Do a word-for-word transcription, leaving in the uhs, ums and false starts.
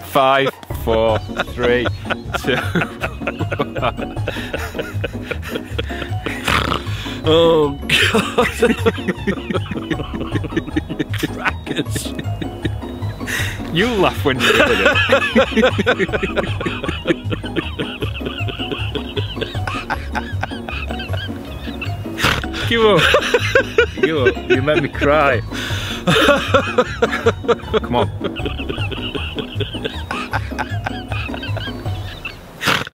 Five, four, three, two, one. Oh God! Crackers. You laugh when you're doing it. Give up. Give up. You made me cry. Come on.